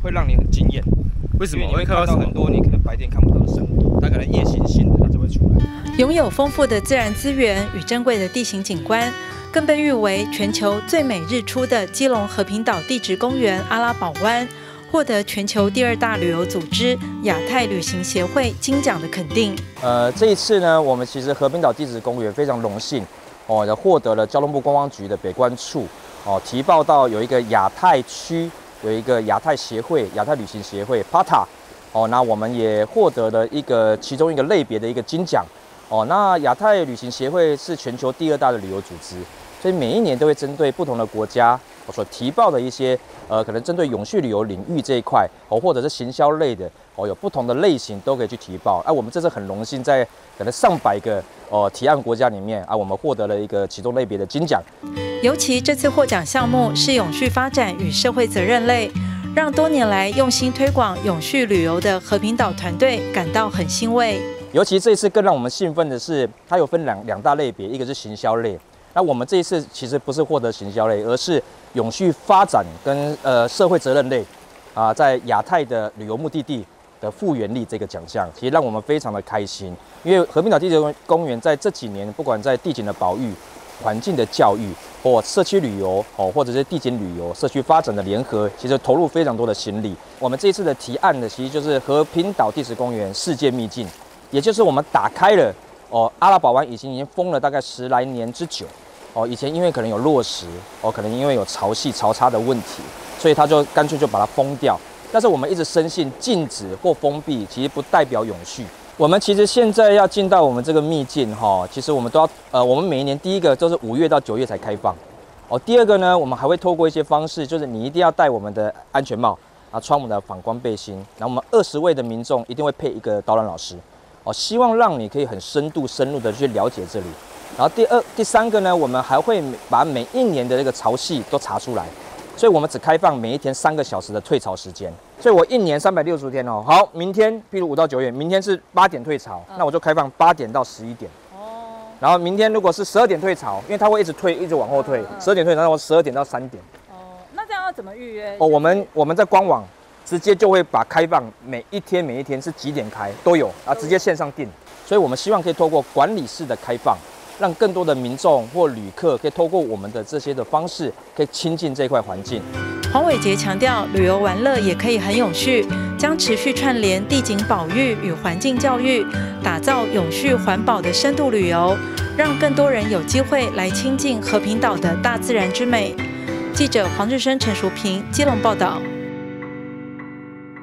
会让你很惊艳。为什么？因为你会看到很多你可能白天看不到的生物，它可能夜行性的它就会出来。 拥有丰富的自然资源与珍贵的地形景观，更被誉为全球最美日出的基隆和平岛地质公园阿拉堡湾，获得全球第2大旅游组织亚太旅行协会金奖的肯定。 这一次呢，我们其实和平岛地质公园非常荣幸获得了交通部观光局的北关处提报到有一个亚太区。有一个亚太协会、亚太旅行协会 （PATA） 那我们也获得了其中一个类别的一个金奖那亚太旅行协会是全球第2大的旅游组织，所以每一年都会针对不同的国家所提报的一些可能针对永续旅游领域这一块或者是行销类的有不同的类型都可以去提报。我们这次很荣幸在可能上百个提案国家里面我们获得了一个其中类别的金奖。 尤其这次获奖项目是永续发展与社会责任类，让多年来用心推广永续旅游的和平岛团队感到很欣慰。 尤其这一次更让我们兴奋的是，它有分两大类别，一个是行销类。那我们这一次其实不是获得行销类，而是永续发展跟社会责任类在亚太的旅游目的地的复原力这个奖项，其实让我们非常的开心。因为和平岛地质公园在这几年，不管在地景的保育、环境的教育，或社区旅游或者是地景旅游、社区发展的联合，其实投入非常多的心力。我们这一次的提案呢，其实就是和平岛地质公园世界秘境，也就是我们打开了阿拉堡湾已经封了大概10来年之久以前因为可能有落石可能因为有潮汐潮差的问题，所以他就干脆就把它封掉。但是我们一直深信，禁止或封闭其实不代表永续。我们其实现在要进到我们这个秘境其实我们都要我们每一年第一个都是5月到9月才开放第二个呢，我们还会透过一些方式，就是你一定要戴我们的安全帽穿我们的反光背心，然后我们20位的民众一定会配一个导览老师希望让你可以很深入的去了解这里。然后第三个呢，我们还会把每一年的这个潮汐都查出来，所以我们只开放每一天3个小时的退潮时间。所以我一年365天好，明天譬如5到9月，明天是8点退潮，那我就开放8点到11点。然后明天如果是12点退潮，因为它会一直退，一直往后退，12点退潮，那我12点到3点。 那这样要怎么预约？ 我们在官网直接就会把开放每一天是几点开都有直接线上订。所以我们希望可以透过管理式的开放，让更多的民众或旅客可以透过我们的这些的方式，可以亲近这块环境。 黄伟杰强调，旅游玩乐也可以很永续，将持续串联地景保育与环境教育，打造永续环保的深度旅游，让更多人有机会来亲近和平岛的大自然之美。记者黄志生、陈淑平，基隆报道。